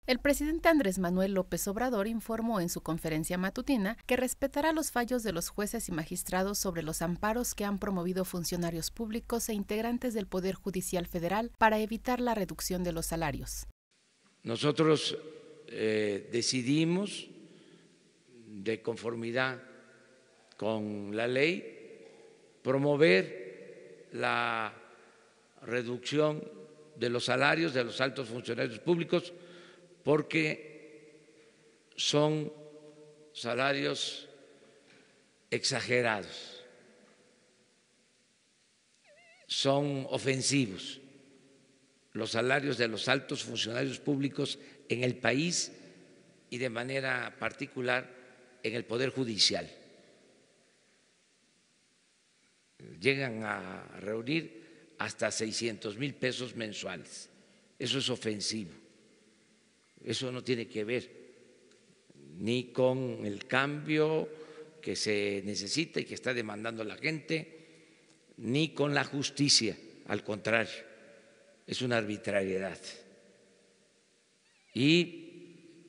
El presidente Andrés Manuel López Obrador informó en su conferencia matutina que respetará los fallos de los jueces y magistrados sobre los amparos que han promovido funcionarios públicos e integrantes del Poder Judicial Federal para evitar la reducción de los salarios. Nosotros decidimos, de conformidad con la ley, promover la reducción de los salarios de los altos funcionarios públicos porque son salarios exagerados, son ofensivos los salarios de los altos funcionarios públicos en el país y de manera particular en el Poder Judicial. Llegan a reunir hasta 600,000 pesos mensuales. Eso es ofensivo. Eso no tiene que ver ni con el cambio que se necesita y que está demandando la gente, ni con la justicia. Al contrario, es una arbitrariedad. Y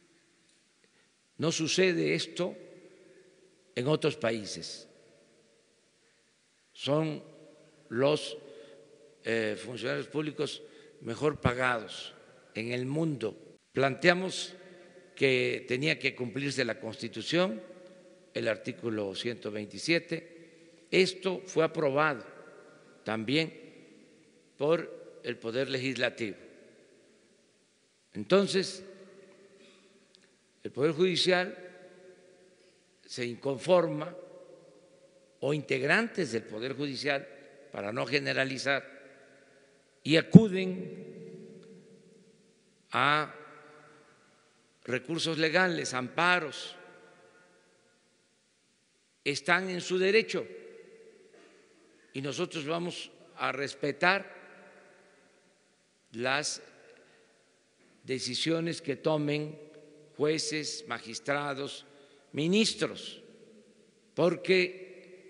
no sucede esto en otros países. Son los funcionarios públicos mejor pagados en el mundo. Planteamos que tenía que cumplirse la Constitución, el artículo 127. Esto fue aprobado también por el Poder Legislativo. Entonces, el Poder Judicial se inconforma, o integrantes del Poder Judicial, para no generalizar, y acuden a recursos legales, amparos. Están en su derecho y nosotros vamos a respetar las decisiones que tomen jueces, magistrados, ministros, porque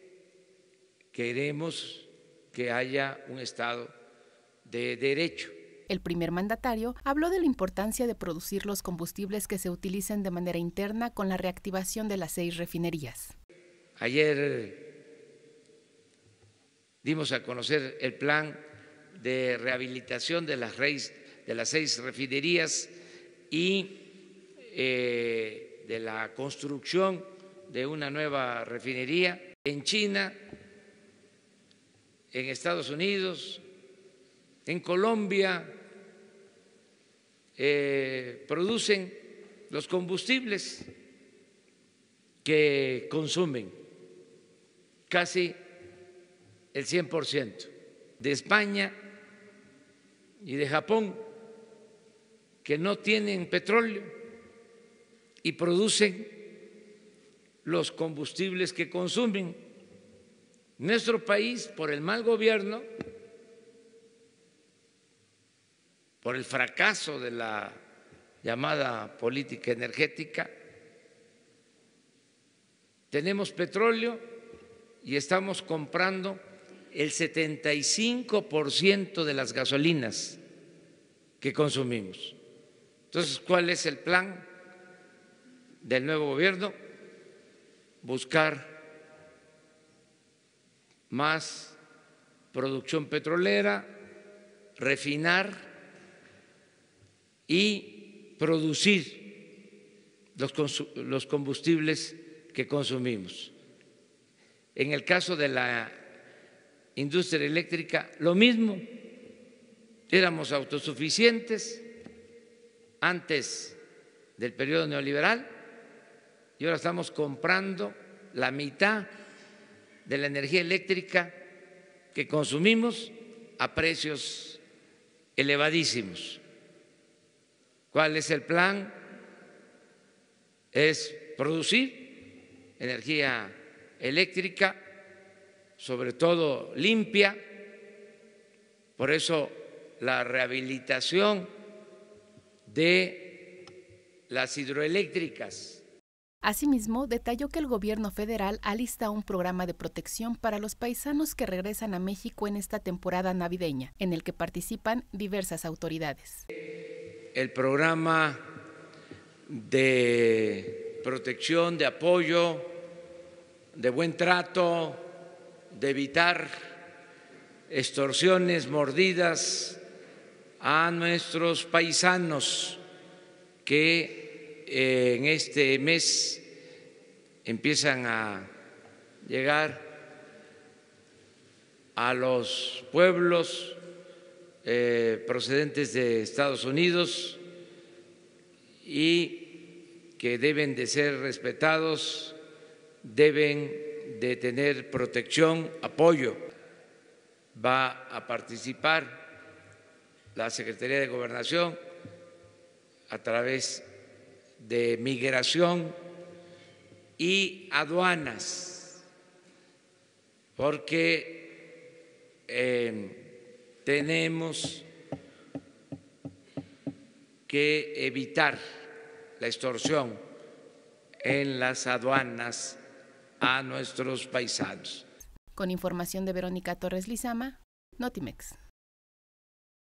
queremos que haya un Estado de derecho. El primer mandatario habló de la importancia de producir los combustibles que se utilicen de manera interna con la reactivación de las 6 refinerías. Ayer dimos a conocer el plan de rehabilitación de las 6 refinerías y de la construcción de una nueva refinería en China, en Estados Unidos, en Colombia. Producen los combustibles que consumen casi el 100%, de España y de Japón, que no tienen petróleo y producen los combustibles que consumen. Nuestro país, por el mal gobierno, por el fracaso de la llamada política energética, tenemos petróleo y estamos comprando el 75% de las gasolinas que consumimos. Entonces, ¿cuál es el plan del nuevo gobierno? Buscar más producción petrolera, refinar y producir los combustibles que consumimos. En el caso de la industria eléctrica, lo mismo. Éramos autosuficientes antes del periodo neoliberal y ahora estamos comprando la mitad de la energía eléctrica que consumimos a precios elevadísimos. ¿Cuál es el plan? Es producir energía eléctrica, sobre todo limpia. Por eso la rehabilitación de las hidroeléctricas. Asimismo, detalló que el gobierno federal alista un programa de protección para los paisanos que regresan a México en esta temporada navideña, en el que participan diversas autoridades. el programa de protección, de apoyo, de buen trato, de evitar extorsiones, mordidas a nuestros paisanos que en este mes empiezan a llegar a los pueblos procedentes de Estados Unidos y que deben de ser respetados, deben de tener protección, apoyo. Va a participar la Secretaría de Gobernación a través de Migración y Aduanas, porque tenemos que evitar la extorsión en las aduanas a nuestros paisanos. Con información de Verónica Torres Lizama, Notimex.